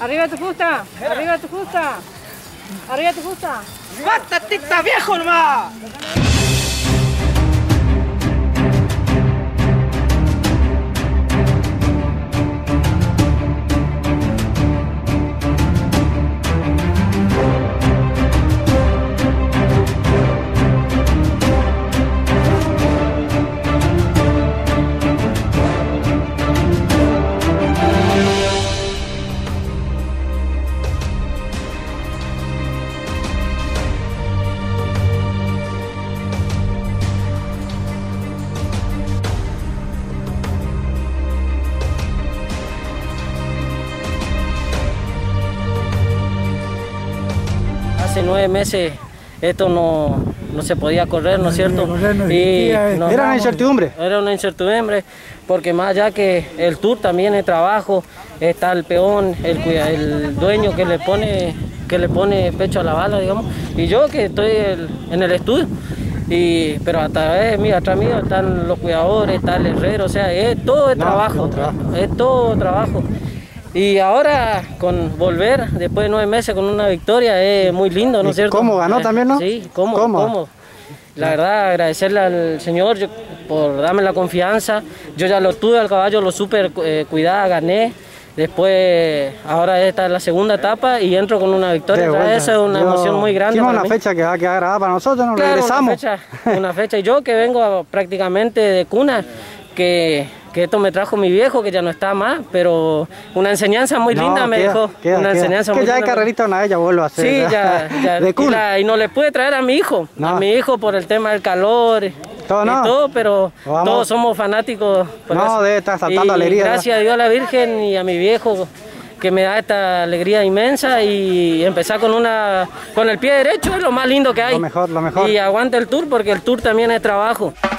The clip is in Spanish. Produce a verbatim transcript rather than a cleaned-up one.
Arriba tu fusta, arriba tu fusta, arriba tu fusta. ¡Batatita, viejo nomás! Hace nueve meses esto no, no se podía correr, ¿no es cierto? No, y no, era una incertidumbre. Era una incertidumbre, porque más allá que el tour también es trabajo, está el peón, el, el dueño que le pone que le pone pecho a la bala, digamos, y yo que estoy el, en el estudio. Y, pero a través mío, atrás mío están los cuidadores, está el herrero, o sea, es, todo es no, trabajo, trabajo, es todo trabajo. Y ahora con volver, después de nueve meses con una victoria, es muy lindo, ¿no es cierto? ¿Cómo ganó también, no? Sí, cómo, cómo. La verdad, agradecerle al Señor yo, por darme la confianza. Yo ya lo tuve al caballo, lo supe eh, cuidar, gané. Después, ahora esta es la segunda etapa y entro con una victoria. Esa es una yo, emoción muy grande. Hicimos una mí. fecha que va a quedar grabada para nosotros, nos claro, regresamos. Una fecha, una fecha. Y yo que vengo a, prácticamente de cuna, que, que esto me trajo mi viejo, que ya no está más, pero una enseñanza muy linda no, me queda, dejó. Queda, una queda. enseñanza que muy ya linda. hay carrerita una vez, ya vuelvo a hacer. Sí, ya, ya. de cuna. Y, la, y no le pude traer a mi hijo, no. a mi hijo por el tema del calor. Todo, y no. todo, pero Vamos. todos somos fanáticos. Por no, eso. debe estar saltando y alegría. Gracias ¿verdad? a Dios a la Virgen y a mi viejo, que me da esta alegría inmensa, y empezar con una con el pie derecho es lo más lindo que hay. Lo mejor, lo mejor. Y aguanta el tour, porque el tour también es trabajo.